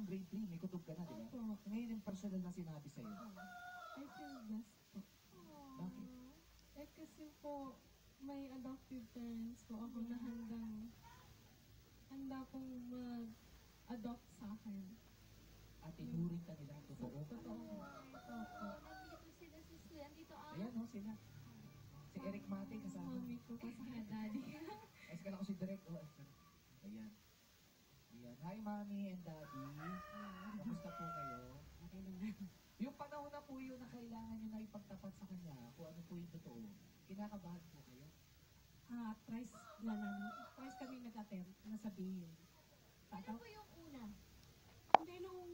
grade 3, may kutob ka na, di ba? Opo. Ngayon yung personal na sinabi sa'yo. I feel blessed po. Bakit? Kasi po, may adoptive parents po ako na handa pong mag-adopt sa akin. At tinuring ka nila, totoo. Totoo. Opo. Nandito sila si Sue. Andito Ayan, no, sila. Si Eric Mate kasama. Mami ko kasama daddy. Ayos ka lang ko si Direk. Oh, ayan. Ayan. Hi, Mommy and Daddy. Kamusta po kayo? Okay naman. Yung panahon na po yun na kailangan nyo na ipagtapat sa kanya, kung ano po yung totoo, kinakabahan po kayo. Twice kami nag-attempt na sabihin. Ano po yung una? Hindi nung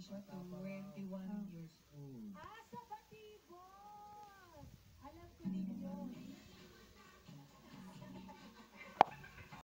siya to. Matapang